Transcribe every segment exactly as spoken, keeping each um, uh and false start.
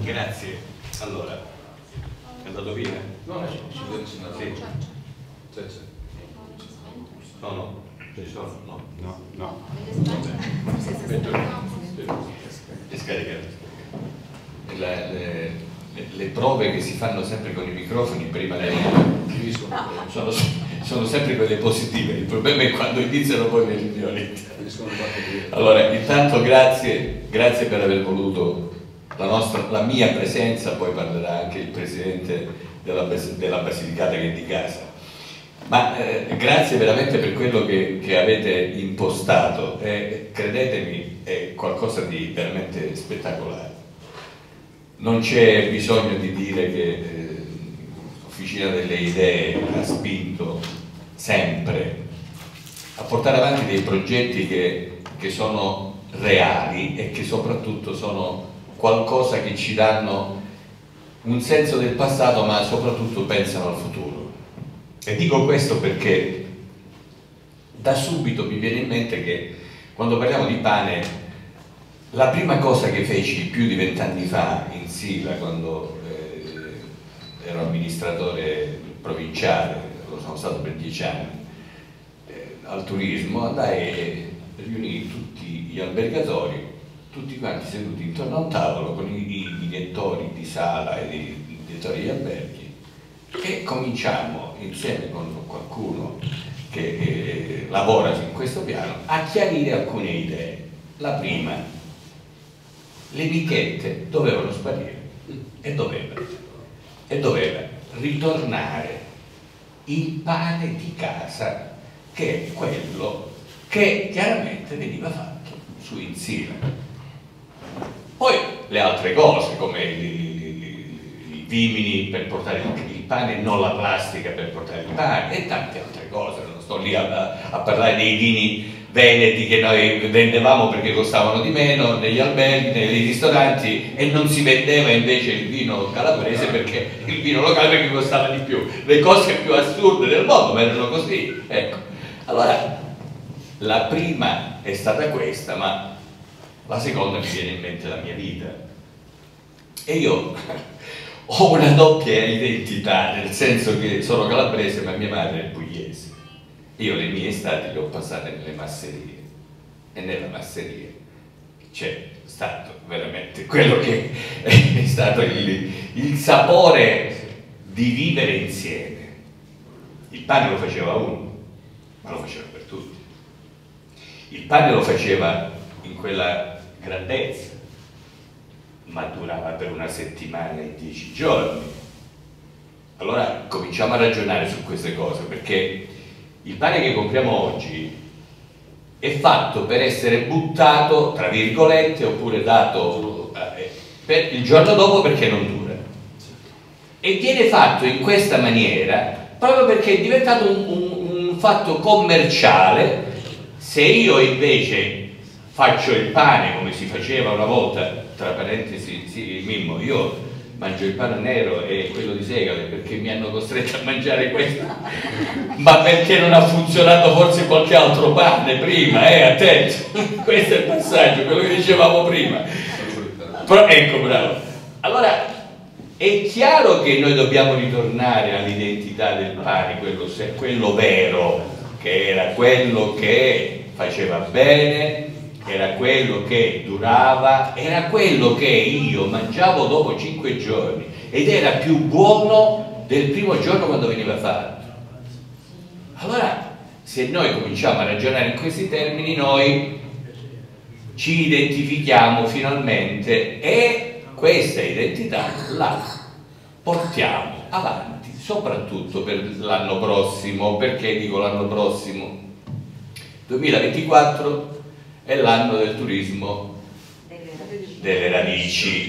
Grazie. Allora, è andato via? No, no, ci sono. Sì. C'è, c'è. No, no, ci sono, no. No, no. È scaricato. Le, le, le prove che si fanno sempre con i microfoni prima delle sono, sono sempre quelle positive, il problema è quando iniziano poi le riunioni. Allora, intanto grazie, grazie per aver voluto la, nostra, la mia presenza, poi parlerà anche il presidente della, della Basilicata che è di casa. Ma eh, grazie veramente per quello che, che avete impostato, eh, credetemi, è qualcosa di veramente spettacolare. Non c'è bisogno di dire che eh, l'Officina delle Idee ha spinto sempre a portare avanti dei progetti che, che sono reali e che soprattutto sono qualcosa che ci danno un senso del passato, ma soprattutto pensano al futuro. E dico questo perché da subito mi viene in mente che quando parliamo di pane, la prima cosa che feci più di vent'anni fa in Sila, quando eh, ero amministratore provinciale, lo sono stato per dieci anni, eh, al turismo, andai e riunii tutti gli albergatori, tutti quanti seduti intorno a un tavolo con i, i direttori di sala e i direttori di alberghi, e cominciamo insieme con qualcuno che eh, lavora in questo piano a chiarire alcune idee. La prima: le michette dovevano sparire e doveva, e doveva ritornare il pane di casa, che è quello che chiaramente veniva fatto su in Sila. Poi le altre cose come i, i vimini per portare il, il pane, non la plastica per portare il pane, e tante altre cose. Non sto lì a, a parlare dei vini veneti che noi vendevamo perché costavano di meno negli alberghi, nei ristoranti, e non si vendeva invece il vino calabrese perché il vino locale perché costava di più. Le cose più assurde del mondo, ma erano così. Ecco. Allora, la prima è stata questa, ma la seconda mi viene in mente la mia vita. E io ho una doppia identità, nel senso che sono calabrese ma mia madre è pugliese. Io le mie estati le ho passate nelle masserie, e nella masseria c'è stato veramente quello che è stato il, il sapore di vivere insieme. Il pane lo faceva uno, ma lo faceva per tutti. Il pane lo faceva in quella grandezza, ma durava per una settimana e dieci giorni. Allora cominciamo a ragionare su queste cose, perché il pane che compriamo oggi è fatto per essere buttato, tra virgolette, oppure dato eh, per il giorno dopo perché non dura. E viene fatto in questa maniera proprio perché è diventato un, un, un fatto commerciale. Se io invece faccio il pane come si faceva una volta, tra parentesi, sì, Mimmo, io mangio il pane nero e quello di segale perché mi hanno costretto a mangiare questo, ma perché non ha funzionato forse qualche altro pane prima, eh, attento, questo è il passaggio, quello che dicevamo prima. Però, ecco, bravo. Allora, è chiaro che noi dobbiamo ritornare all'identità del pane, quello, quello vero, che era quello che faceva bene, era quello che durava, era quello che io mangiavo dopo cinque giorni ed era più buono del primo giorno quando veniva fatto. Allora, se noi cominciamo a ragionare in questi termini, noi ci identifichiamo finalmente e questa identità la portiamo avanti, soprattutto per l'anno prossimo. Perché dico l'anno prossimo? duemilaventiquattro è l'anno del turismo delle radici.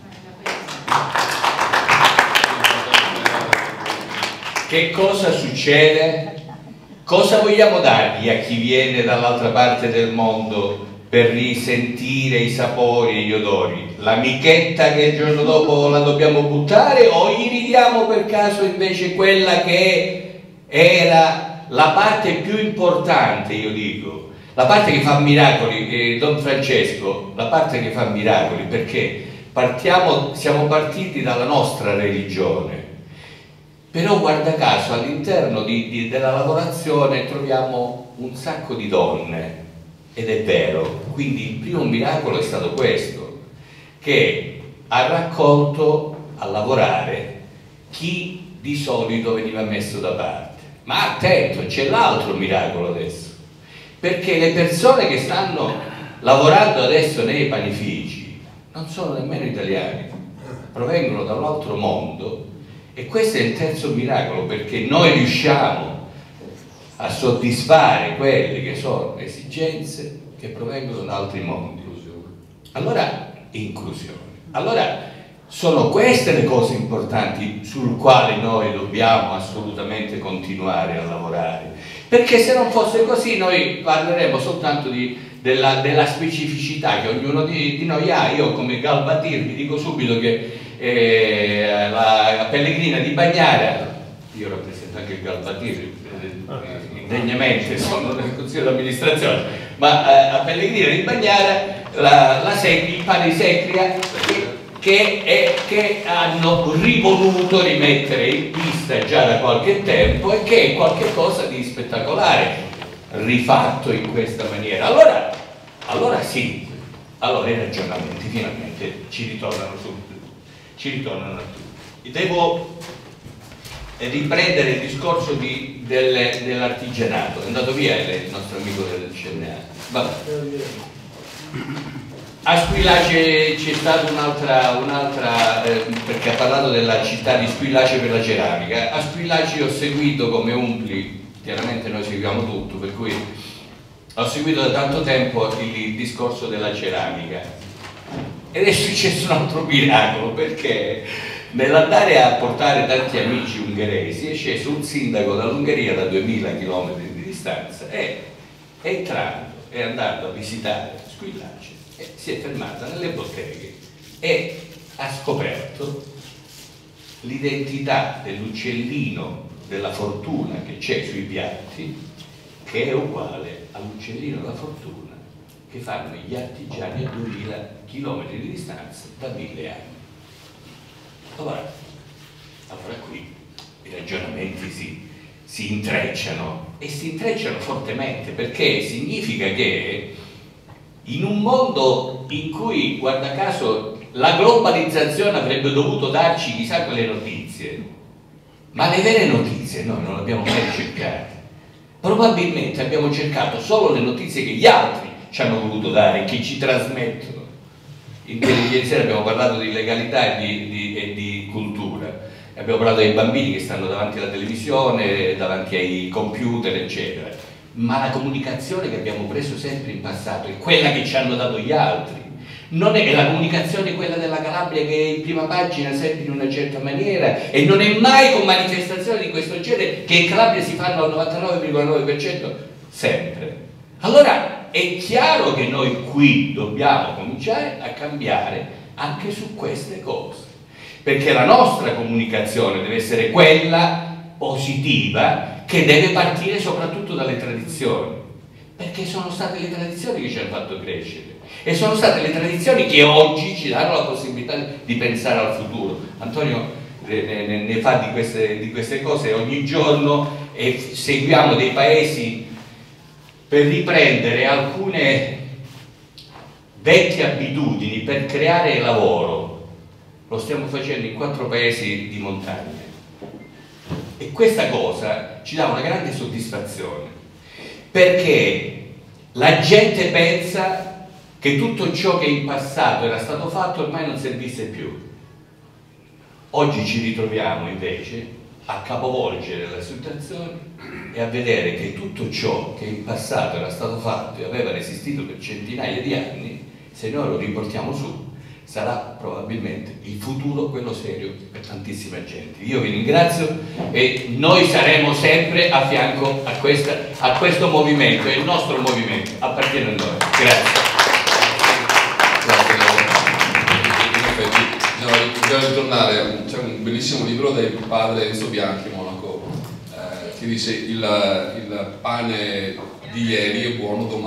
Che cosa succede? Cosa vogliamo dargli a chi viene dall'altra parte del mondo per risentire i sapori e gli odori? La michetta che il giorno dopo la dobbiamo buttare, o gli ridiamo per caso invece quella che era la parte più importante, io dico, la parte che fa miracoli, eh, Don Francesco, la parte che fa miracoli, perché partiamo, siamo partiti dalla nostra religione, però guarda caso all'interno di, di, della lavorazione troviamo un sacco di donne, ed è vero, quindi il primo miracolo è stato questo, che ha raccolto a lavorare chi di solito veniva messo da parte. Ma attento, c'è l'altro miracolo adesso, perché le persone che stanno lavorando adesso nei panifici non sono nemmeno italiani, provengono da un altro mondo, e questo è il terzo miracolo, perché noi riusciamo a soddisfare quelle che sono esigenze che provengono da altri mondi. Allora, inclusione. Allora, sono queste le cose importanti sul quale noi dobbiamo assolutamente continuare a lavorare, perché se non fosse così noi parleremo soltanto di, della, della specificità che ognuno di, di noi ha. Io come Galbatir vi dico subito che eh, la, la Pellegrina di Bagnara, io rappresento anche il Galbatir, indegnamente sono nel consiglio d'amministrazione, ma eh, a Pellegrina di Bagnara la, la Secri, il pane di Secria che, che, è, che hanno rivoluto rimettere in pista già da qualche tempo, e che è qualcosa di spettacolare rifatto in questa maniera. Allora, allora sì, allora i ragionamenti finalmente ci ritornano subito, ci ritornano a tutti. Devo riprendere il discorso di, del, dell'artigianato. È andato via il nostro amico del C N A. Vabbè. A Squillace c'è stata un'altra, un'altra eh, perché ha parlato della città di Squillace per la ceramica. A Squillace ho seguito come Umpli, chiaramente noi seguiamo tutto, per cui ho seguito da tanto tempo il, il discorso della ceramica, ed è successo un altro miracolo, perché nell'andare a portare tanti amici ungheresi è sceso un sindaco dall'Ungheria da duemila chilometri di distanza, e è entrato, è andato a visitare Squillace e si è fermato nelle botteghe e ha scoperto l'identità dell'uccellino della fortuna che c'è sui piatti, che è uguale all'uccellino della fortuna che fanno gli artigiani a duemila chilometri di distanza da mille anni. Allora, allora qui i ragionamenti si, si intrecciano, e si intrecciano fortemente, perché significa che in un mondo in cui, guarda caso, la globalizzazione avrebbe dovuto darci chissà quelle notizie, ma le vere notizie noi non le abbiamo mai cercate. Probabilmente abbiamo cercato solo le notizie che gli altri ci hanno voluto dare, che ci trasmettono. In ieri sera abbiamo parlato di legalità e di, di, e di cultura, abbiamo parlato dei bambini che stanno davanti alla televisione, davanti ai computer, eccetera, ma la comunicazione che abbiamo preso sempre in passato è quella che ci hanno dato gli altri. Non è la comunicazione quella della Calabria, che è in prima pagina sempre in una certa maniera, e non è mai con manifestazioni di questo genere che in Calabria si fanno al novantanove virgola nove per cento sempre. Allora è chiaro che noi qui dobbiamo cominciare a cambiare anche su queste cose, perché la nostra comunicazione deve essere quella positiva, che deve partire soprattutto dalle tradizioni, perché sono state le tradizioni che ci hanno fatto crescere, e sono state le tradizioni che oggi ci danno la possibilità di pensare al futuro. Antonio ne, ne, ne fa di queste, di queste cose ogni giorno, e seguiamo dei paesi per riprendere alcune vecchie abitudini per creare lavoro. Lo stiamo facendo in quattro paesi di montagna, e questa cosa ci dà una grande soddisfazione, perché la gente pensa che tutto ciò che in passato era stato fatto ormai non servisse più. Oggi ci ritroviamo invece a capovolgere la situazione e a vedere che tutto ciò che in passato era stato fatto e aveva resistito per centinaia di anni, se noi lo riportiamo su, sarà probabilmente il futuro quello serio per tantissima gente. Io vi ringrazio, e noi saremo sempre a fianco a, questa, a questo movimento, è il nostro movimento, appartiene a noi. Grazie. Dobbiamo ritornare, c'è un bellissimo libro del padre Enzo Bianchi, monaco, eh, che dice il, il pane di ieri è buono domani.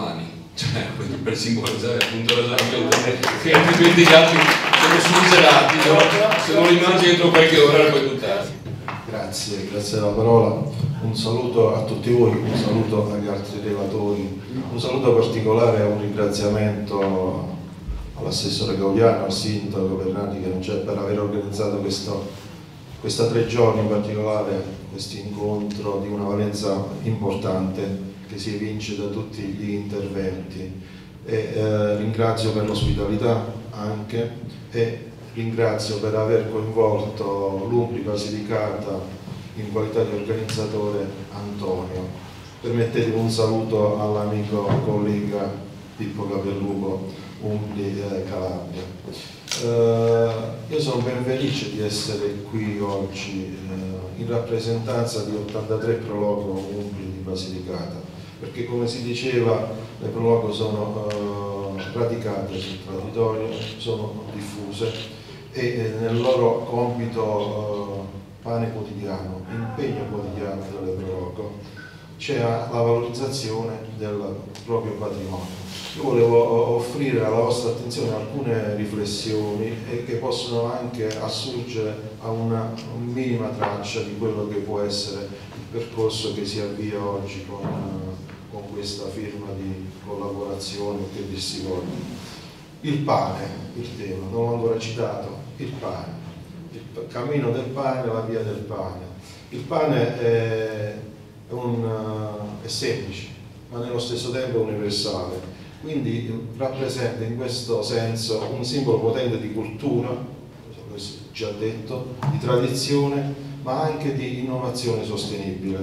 cioè per simbolizzare appunto l'esempio che altrimenti gli altri sono surgelati, se non li mangi entro qualche ora li puoi buttare. Grazie, grazie della parola. Un saluto a tutti voi, un saluto agli altri relatori, un saluto particolare e un ringraziamento all'assessore Gaudiano, al sindaco Bernardi che non c'è, per aver organizzato questo, questa tre giorni in particolare, questo incontro di una valenza importante che si evince da tutti gli interventi. E, eh, ringrazio per l'ospitalità anche e ringrazio per aver coinvolto l'Umbri Basilicata in qualità di organizzatore Antonio. Permettetemi un saluto all'amico collega Pippo Capelluco, Umbri eh, Calabria. Eh, io sono ben felice di essere qui oggi eh, in rappresentanza di ottantatré Prologo Umbri di Basilicata, perché come si diceva le Prologo sono eh, radicate sul territorio, sono diffuse e eh, nel loro compito eh, pane quotidiano, impegno quotidiano delle Prologo, c'è la valorizzazione del proprio patrimonio. Io volevo offrire alla vostra attenzione alcune riflessioni e che possono anche assurgere a una minima traccia di quello che può essere il percorso che si avvia oggi con, con questa firma di collaborazione che dir si voglia. Il pane, il tema, non l'ho ancora citato, il pane. Il cammino del pane, la via del pane. Il pane è, è, un, è semplice, ma nello stesso tempo è universale, quindi rappresenta in questo senso un simbolo potente di cultura, già detto, di tradizione, ma anche di innovazione sostenibile.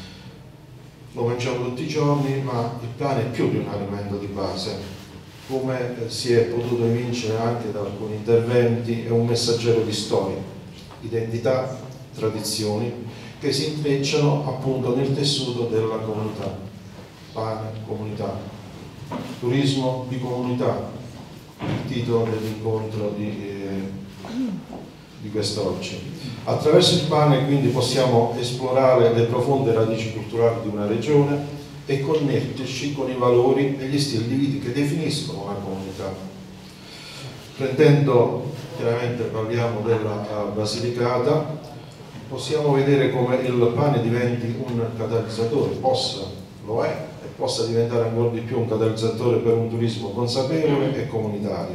Lo mangiamo tutti i giorni, ma il pane è più di un alimento di base. Come si è potuto evincere anche da alcuni interventi, è un messaggero di storia, identità, tradizioni che si intrecciano appunto nel tessuto della comunità. Pane, comunità, turismo di comunità, il titolo dell'incontro di, eh, di quest'oggi. Attraverso il pane quindi possiamo esplorare le profonde radici culturali di una regione e connetterci con i valori e gli stili di vita che definiscono una comunità. Prendendo, chiaramente parliamo della Basilicata, possiamo vedere come il pane diventi un catalizzatore, possa, lo è, e possa diventare ancora di più un catalizzatore per un turismo consapevole e comunitario.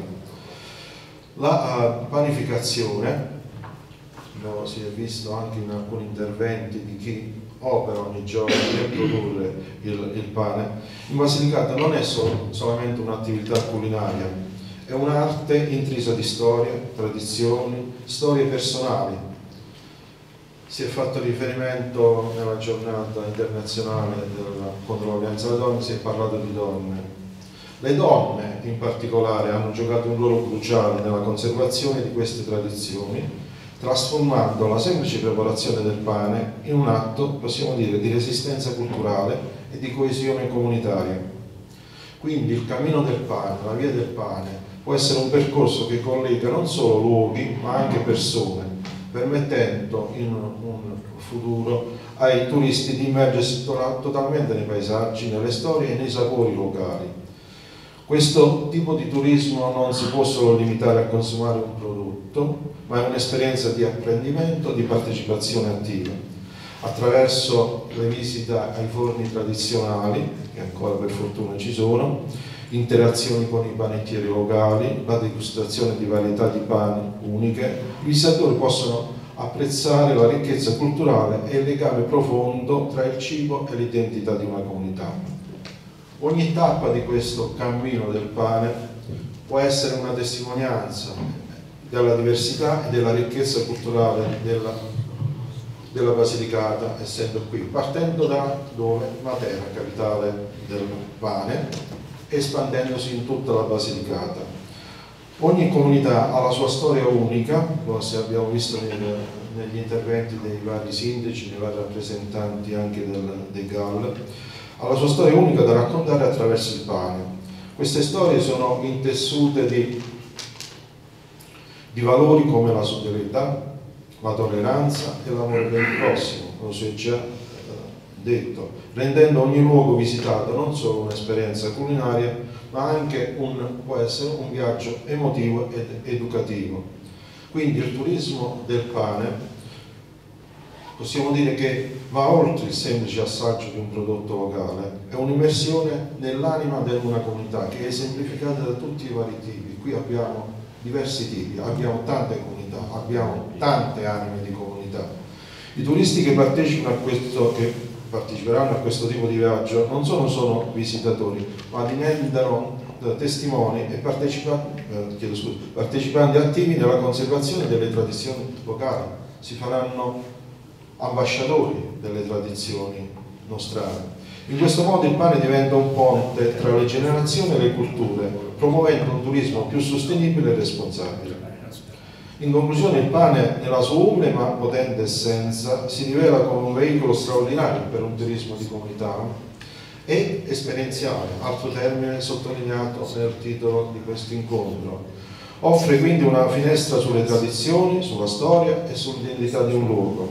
La uh, panificazione, lo si è visto anche in alcuni interventi di chi opera ogni giorno per produrre il, il pane, in Basilicata non è solo, solamente un'attività culinaria, è un'arte intrisa di storie, tradizioni, storie personali. Si è fatto riferimento nella giornata internazionale della, contro la violenza alle donne, si è parlato di donne. Le donne in particolare hanno giocato un ruolo cruciale nella conservazione di queste tradizioni, trasformando la semplice preparazione del pane in un atto, possiamo dire, di resistenza culturale e di coesione comunitaria. Quindi il cammino del pane, la via del pane, può essere un percorso che collega non solo luoghi, ma anche persone, permettendo in un futuro ai turisti di immergersi totalmente nei paesaggi, nelle storie e nei sapori locali. Questo tipo di turismo non si può solo limitare a consumare un prodotto, ma è un'esperienza di apprendimento, di partecipazione attiva, attraverso le visite ai forni tradizionali, che ancora per fortuna ci sono, interazioni con i panettieri locali, la degustazione di varietà di pani uniche. I visitatori possono apprezzare la ricchezza culturale e il legame profondo tra il cibo e l'identità di una comunità. Ogni tappa di questo cammino del pane può essere una testimonianza della diversità e della ricchezza culturale della, della Basilicata, essendo qui, partendo da dove? Matera, capitale del pane, espandendosi in tutta la Basilicata. Ogni comunità ha la sua storia unica, lo abbiamo visto nel, negli interventi dei vari sindaci, dei vari rappresentanti anche del, dei G A L, ha la sua storia unica da raccontare attraverso il pane. Queste storie sono intessute di, di valori come la solidarietà, la tolleranza e l'amore per il prossimo, come si è già eh, detto, rendendo ogni luogo visitato non solo un'esperienza culinaria, ma anche un, può essere un viaggio emotivo ed educativo. Quindi il turismo del pane possiamo dire che va oltre il semplice assaggio di un prodotto locale, è un'immersione nell'anima di una comunità che è esemplificata da tutti i vari tipi. Qui abbiamo diversi tipi, abbiamo tante comunità, abbiamo tante anime di comunità. I turisti che partecipano a questo, che parteciperanno a questo tipo di viaggio non sono solo visitatori, ma diventano eh, testimoni e partecipanti, eh, chiedo scusa, partecipanti attivi nella conservazione delle tradizioni locali. Si faranno ambasciatori delle tradizioni nostrane. In questo modo il pane diventa un ponte tra le generazioni e le culture, promuovendo un turismo più sostenibile e responsabile. In conclusione, il pane, nella sua umile ma potente essenza, si rivela come un veicolo straordinario per un turismo di comunità e esperienziale, altro termine sottolineato nel titolo di questo incontro. Offre quindi una finestra sulle tradizioni, sulla storia e sull'identità di un luogo,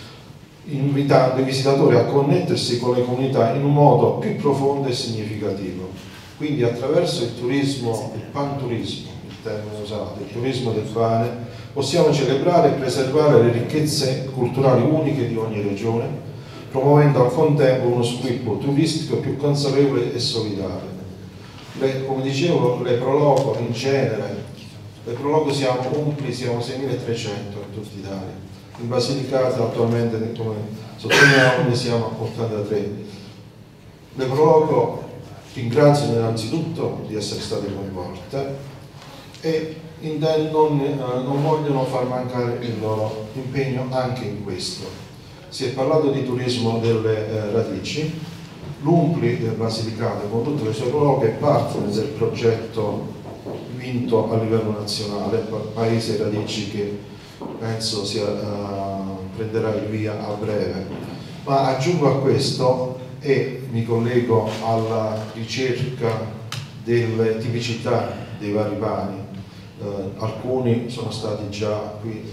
invitando i visitatori a connettersi con le comunità in un modo più profondo e significativo. Quindi attraverso il turismo, il panturismo, il termine usato, il turismo del pane, possiamo celebrare e preservare le ricchezze culturali uniche di ogni regione, promuovendo al contempo uno sviluppo turistico più consapevole e solidale. Le, come dicevo, le Proloco in genere, le Proloco siamo umpli, siamo seimilatrecento in tutta Italia. In Basilicata attualmente, come sottolineiamo, ne siamo a ottantatré. Le Proloco ringraziano innanzitutto di essere state coinvolte e non, eh, non vogliono far mancare il loro impegno anche in questo. Si è parlato di turismo delle eh, radici. L'Umpli del Basilicata, con tutte le sue Proloco, è parte del progetto vinto a livello nazionale, Paese Radici, che penso sia, uh, prenderà il via a breve. Ma aggiungo a questo e mi collego alla ricerca delle tipicità dei vari pani. Uh, alcuni sono stati già qui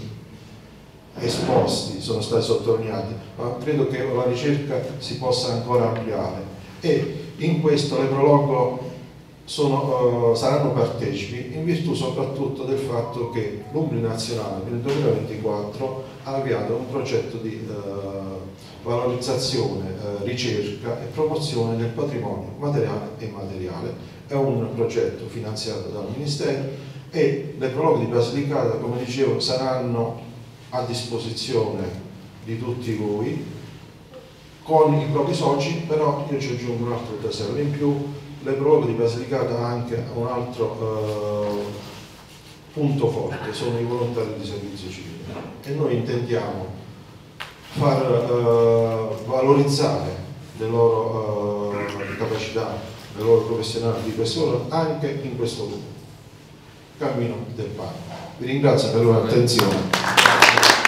esposti, sono stati sottolineati, ma credo che la ricerca si possa ancora ampliare e in questo le Proloco Sono, uh, saranno partecipi in virtù soprattutto del fatto che l'Umbria Nazionale nel duemilaventiquattro ha avviato un progetto di uh, valorizzazione, uh, ricerca e promozione del patrimonio materiale e immateriale. È un progetto finanziato dal Ministero e le Proloco di Basilicata, come dicevo, saranno a disposizione di tutti voi con i propri soci, però io ci aggiungo un altro tassello in più. Le Proloco di Basilicata ha anche un altro eh, punto forte, sono i volontari di servizio civile e noi intendiamo far eh, valorizzare le loro eh, capacità, le loro professionali di questo lavoro anche in questo cammino del pane. Vi ringrazio per la loro attenzione.